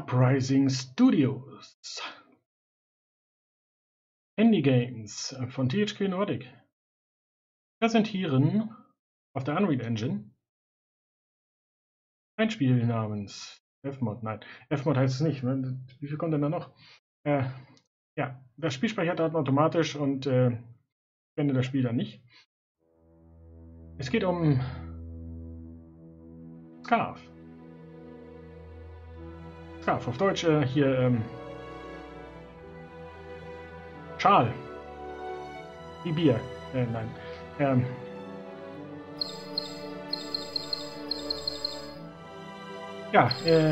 Uprising Studios. Indie Games von THQ Nordic präsentieren auf der Unreal Engine ein Spiel namens F-Mod. Nein, F-Mod heißt es nicht. Wie viel kommt denn da noch? Ja, das Spiel speichert Daten automatisch und beendet das Spiel dann nicht. Es geht um Scarf. Scarf auf Deutsch hier Schal. Wie Bier. Nein. Ja,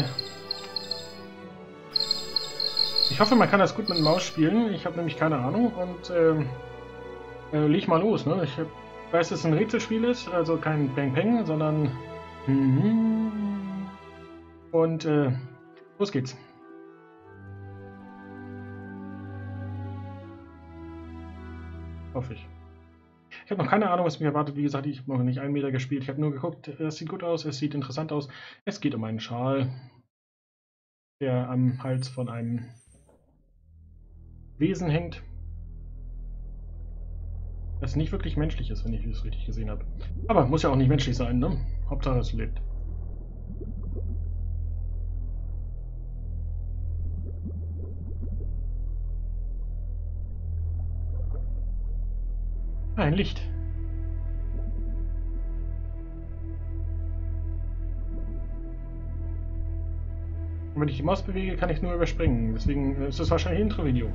ich hoffe, man kann das gut mit Maus spielen. Ich habe nämlich keine Ahnung und leg mal los. Ne? Ich weiß, dass es ein Rätselspiel ist, also kein Bang Bang, sondern und los geht's. Hoffe ich. Ich habe noch keine Ahnung, was mich erwartet. Wie gesagt, ich habe noch nicht 1 Meter gespielt. Ich habe nur geguckt, es sieht gut aus, es sieht interessant aus. Es geht um einen Schal, der am Hals von einem Wesen hängt, das nicht wirklich menschlich ist, wenn ich es richtig gesehen habe. Aber muss ja auch nicht menschlich sein, ne? Hauptsache es lebt. Ein Licht. Und wenn ich die Maus bewege, kann ich nur überspringen. Deswegen ist es wahrscheinlich ein Intro-Video.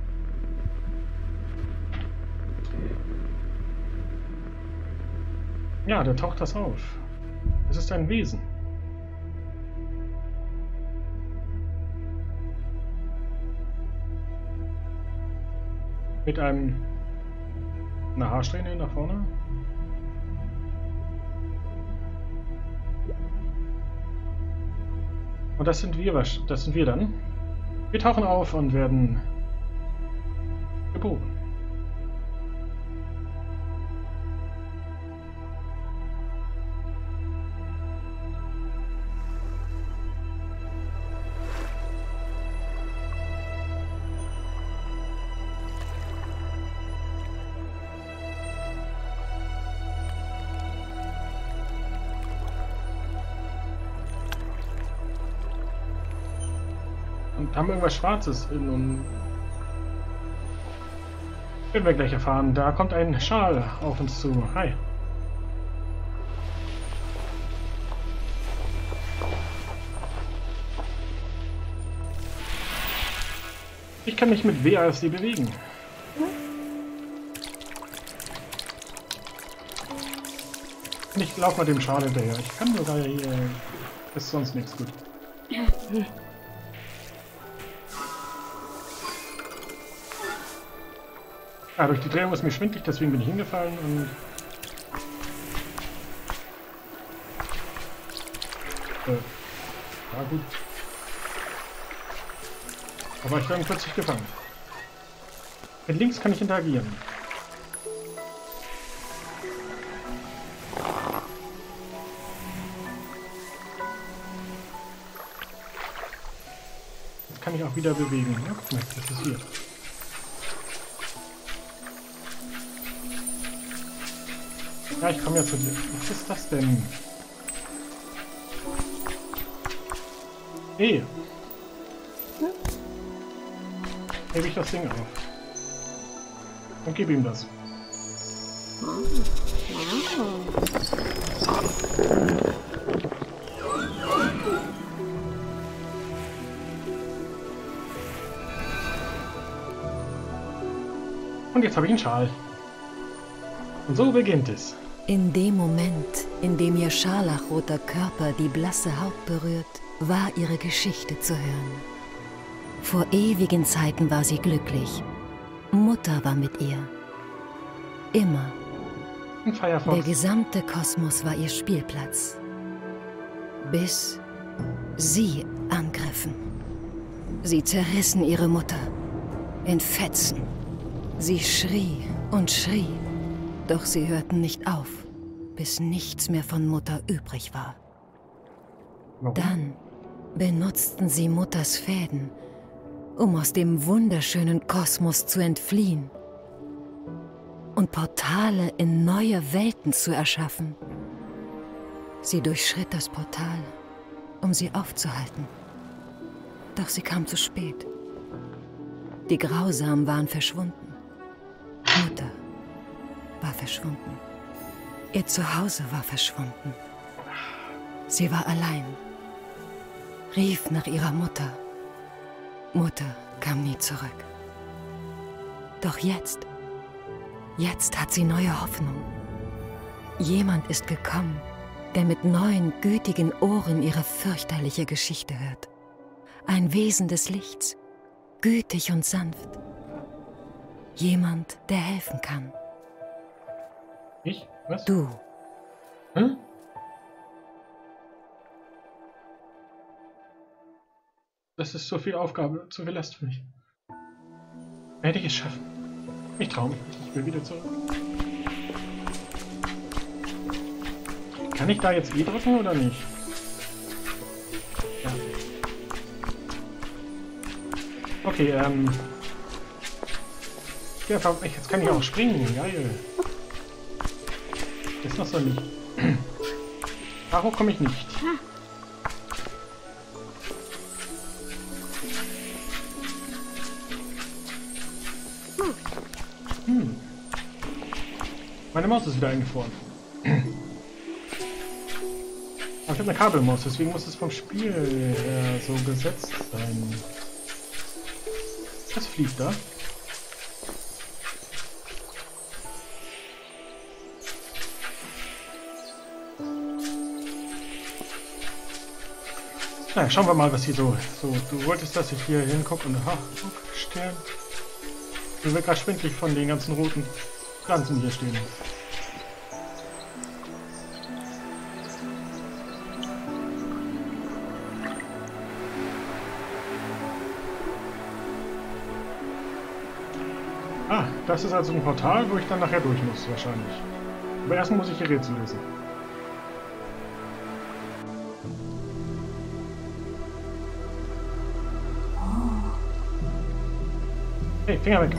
Ja, da taucht das auf. Es ist ein Wesen. Mit einer Haarsträhne nach vorne. Und das sind wir dann. Wir tauchen auf und werden geboren. Und haben irgendwas Schwarzes in und werden wir gleich erfahren. Da kommt ein Schal auf uns zu. Hi. Ich kann mich mit WASD bewegen. Und ich laufe mal dem Schal hinterher. Ich kann sogar hier. Ist sonst nichts gut. Ah, durch die Drehung ist mir schwindelig, deswegen bin ich hingefallen und ja gut. Aber ich werde plötzlich gefangen. Mit links kann ich interagieren. Jetzt kann ich auch wieder bewegen. Ja, guck mal, das ist hier. Ja, ich komme ja zu dir. Was ist das denn? Hey! Hebe ich das Ding auf. Und gebe ihm das. Und jetzt habe ich einen Schal. Und so beginnt es. In dem Moment, in dem ihr scharlachroter Körper die blasse Haut berührt, war ihre Geschichte zu hören. Vor ewigen Zeiten war sie glücklich. Mutter war mit ihr. Immer. Der gesamte Kosmos war ihr Spielplatz. Bis sie angriffen. Sie zerrissen ihre Mutter. In Fetzen. Sie schrie und schrie. Doch sie hörten nicht auf, bis nichts mehr von Mutter übrig war. Warum? Dann benutzten sie Mutters Fäden, um aus dem wunderschönen Kosmos zu entfliehen und Portale in neue Welten zu erschaffen. Sie durchschritt das Portal, um sie aufzuhalten. Doch sie kam zu spät. Die Grausamen waren verschwunden. Mutter war verschwunden. Ihr Zuhause war verschwunden. Sie war allein. Rief nach ihrer Mutter. Mutter kam nie zurück. Doch jetzt hat sie neue Hoffnung. Jemand ist gekommen, der mit neuen, gütigen Ohren ihre fürchterliche Geschichte hört. Ein Wesen des Lichts, gütig und sanft. Jemand, der helfen kann. Ich? Was? Du. Hm? Das ist so viel Aufgabe, zu viel Last für mich. Werde ich es schaffen? Ich traue mich nicht, ich will wieder zurück. Kann ich da jetzt E drücken oder nicht? Ja. Okay, ja, jetzt kann ich auch springen, geil. Ist noch so nicht. Da hoch komme ich nicht. Meine Maus ist wieder eingefroren. Aber ich habe eine Kabelmaus, deswegen muss es vom Spiel her so gesetzt sein. Was fliegt da? Na, schauen wir mal, was hier so... Du wolltest, dass ich hier hingucke und... Ach, guck, Stern. Mir wird gerade schwindelig von den ganzen roten Pflanzen, die hier stehen. Ah, das ist also ein Portal, wo ich dann nachher durch muss, wahrscheinlich. Aber erstmal muss ich hier Rätsel lösen. Hey, Finger weg!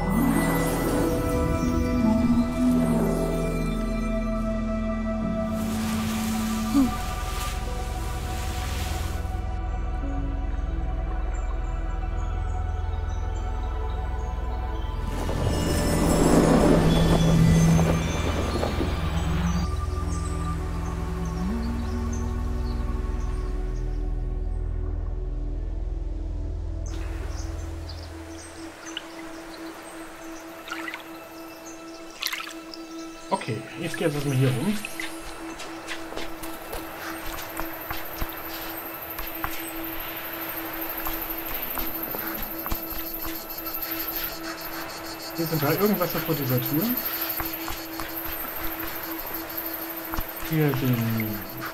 Okay, jetzt geht es erstmal hier rum. Hier sind halt irgendwas vor dieser Tür. Hier den...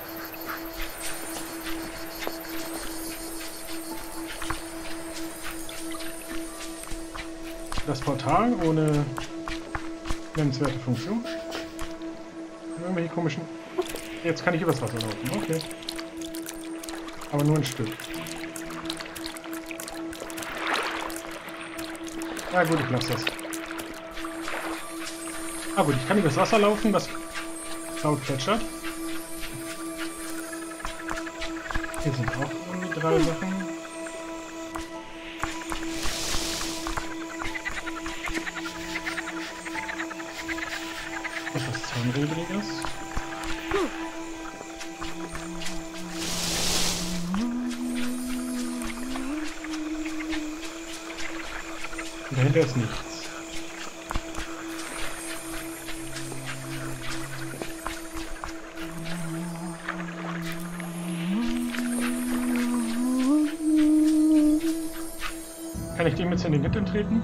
Das Portal ohne nennenswerte Funktion. Irgendwelche komischen... Jetzt kann ich übers Wasser laufen, okay. Aber nur ein Stück. Na gut, ich lasse das. Ah gut, ich kann übers Wasser laufen, das laut plätschert. Hier sind auch irgendwie 3 Sachen. Etwas Zahnrädriges. Und dahinter ist nichts. Kann ich dem jetzt in den Hintern treten?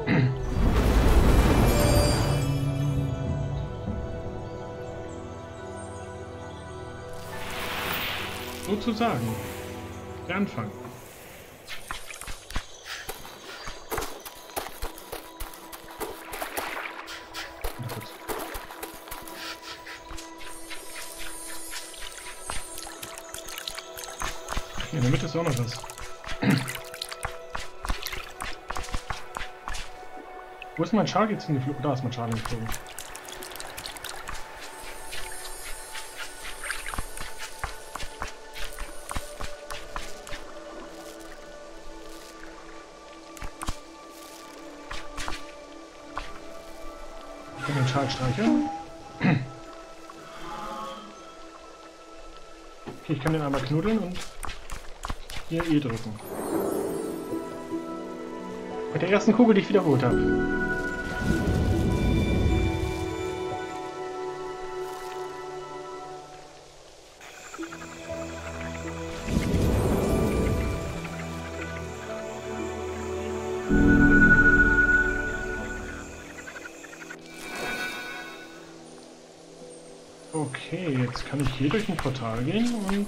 Sozusagen. Der Anfang. der Mitte ist auch noch was. Wo ist mein Schal jetzt hingeflogen? Da ist mein Schal hingeflogen. Ich kann den Schal streicheln. Okay, ich kann den einmal knuddeln und hier E drücken. Mit der ersten Kugel, die ich wiederholt habe. Okay, jetzt kann ich hier durch ein Portal gehen und...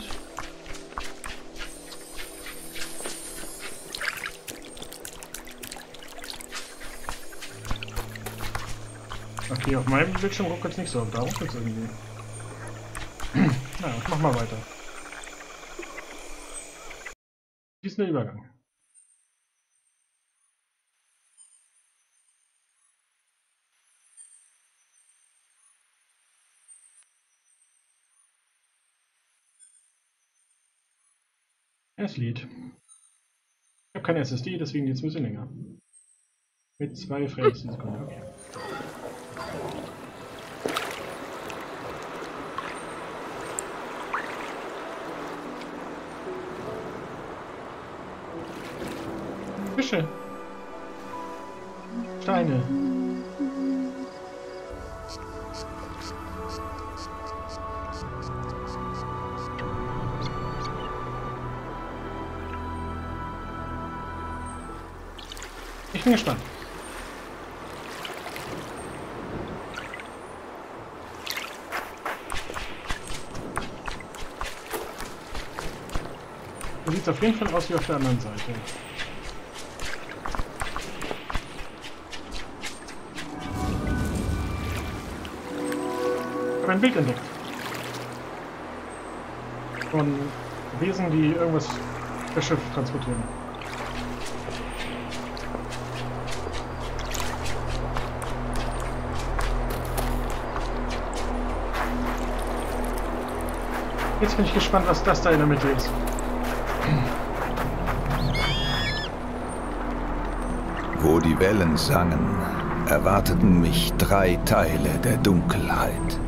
Okay, auf meinem Bildschirm ruckelt es nicht so, da ruckelt es irgendwie. Na, ich mach mal weiter. Fließender Übergang. Es lädt. Ich habe keine SSD, deswegen jetzt ein bisschen länger. Mit 2 Frames die Sekunde. Okay. Fische. Steine. Ich bin gespannt. So sieht es auf jeden Fall aus wie auf der anderen Seite. Ich habe ein Bild entdeckt. Von Wesen, die irgendwas per Schiff transportieren. Jetzt bin ich gespannt, was das da in der Mitte ist. Wo die Wellen sangen, erwarteten mich 3 Teile der Dunkelheit.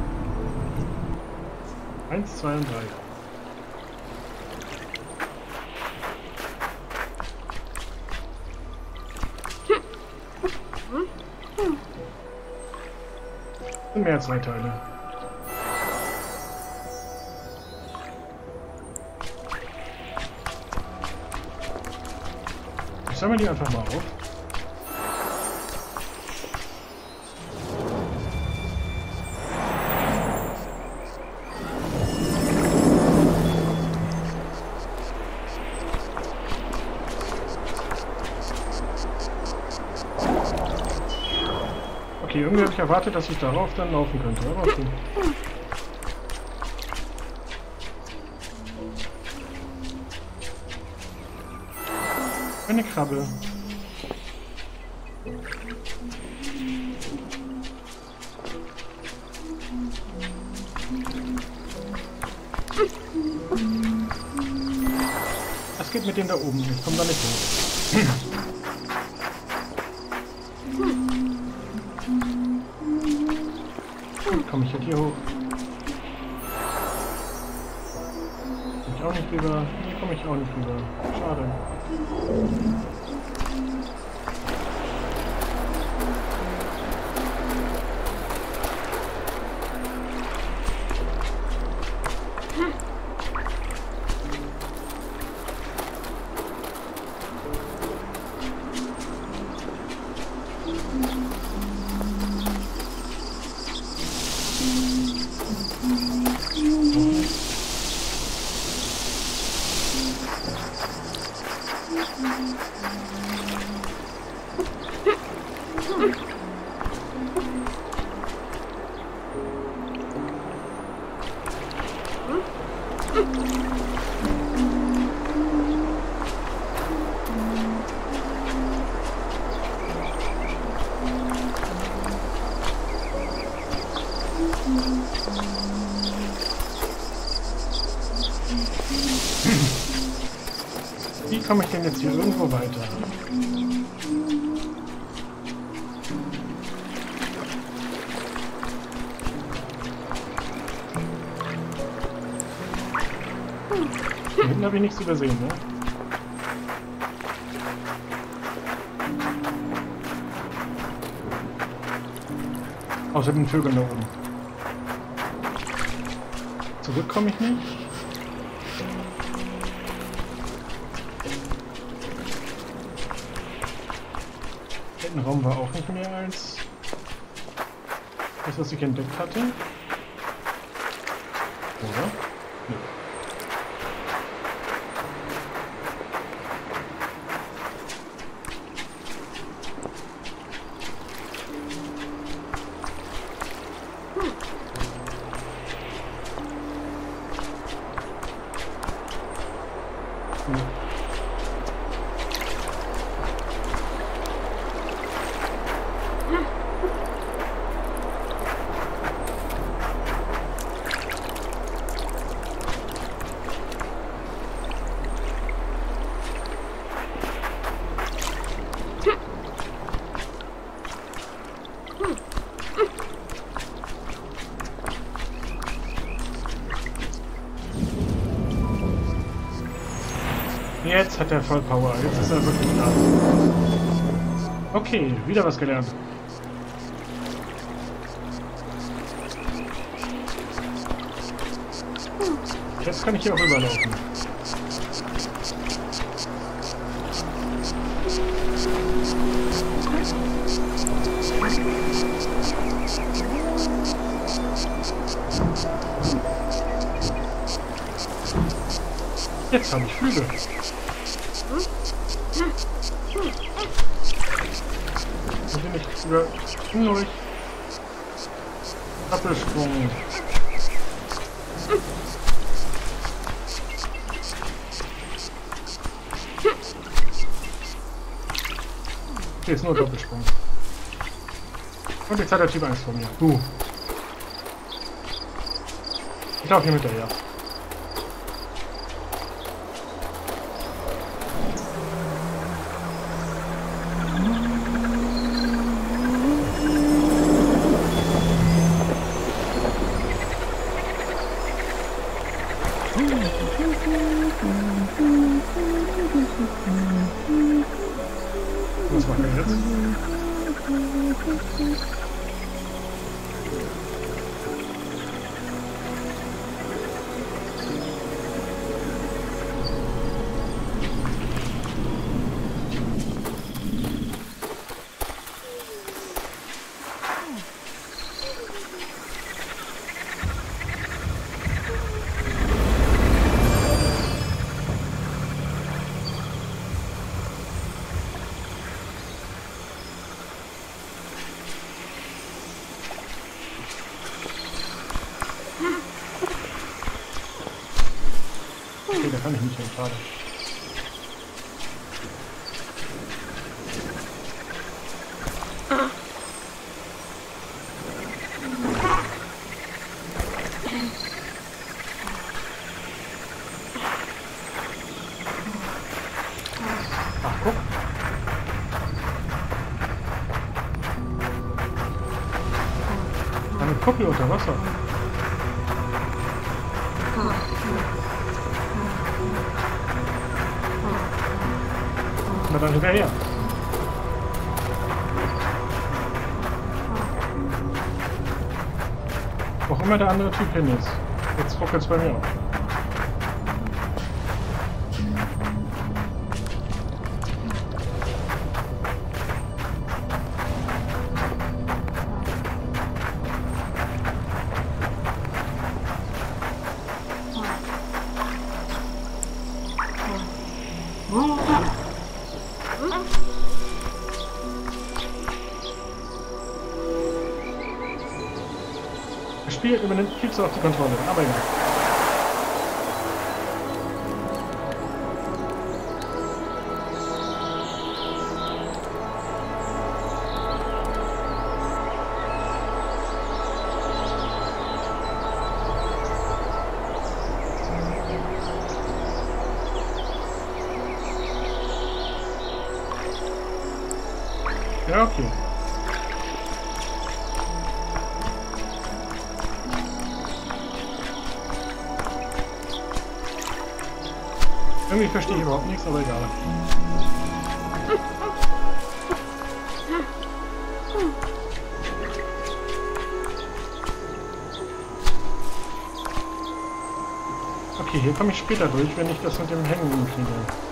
1, 2 und 3. Und mehr als 3 Teile. Ich sammle die einfach mal auf. Okay, irgendwie habe ich erwartet, dass ich darauf dann laufen könnte, aber okay. Eine Krabbe. Was geht mit dem da oben? Ich komme da nicht hoch. Komme ich jetzt hier hoch? Komme ich auch nicht rüber? Hier komme ich auch nicht rüber. Schade. komme ich denn jetzt hier irgendwo weiter? Hier hinten habe ich nichts übersehen, ne? Außer den Vögeln da oben. Zurück komme ich nicht. Der Raum war auch nicht mehr als das, was ich entdeckt hatte. Oder? Nee. Jetzt hat er voll Power. Jetzt ist er wirklich da. Okay, wieder was gelernt. Jetzt kann ich hier auch rüberlaufen. Jetzt habe ich Flügel. Und bin ich über durch. Doppelsprung. Hier ist nur Doppelsprung. Und jetzt hat der Typ Angst vor mir. Ich laufe hier hinterher. Was machen wir jetzt? Okay, da kann ich nicht hin, schade. Ach, guck. Eine Kuppel unter Wasser. Na dann hinterher. Wo auch immer der andere Typ hin ist. Jetzt ruckelt es bei mir auf. Das Spiel übernimmt viel zu oft die Kontrolle, aber egal. Ja, okay. Irgendwie verstehe ich überhaupt nichts, aber egal. Okay, hier komme ich später durch, wenn ich das mit dem Hängen kriege.